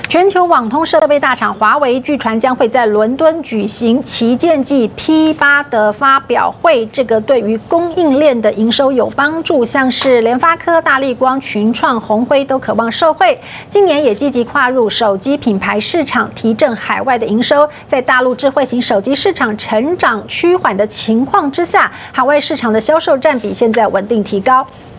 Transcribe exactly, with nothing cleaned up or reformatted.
全球网通设备大厂华为据传将会在伦敦举行旗舰机 P 八的发表会，这个对于供应链的营收有帮助，像是联发科、大立光、群创、鸿辉都渴望受惠。今年也积极跨入手机品牌市场，提振海外的营收。在大陆智慧型手机市场成长趋缓的情况之下，海外市场的销售占比现在稳定提高。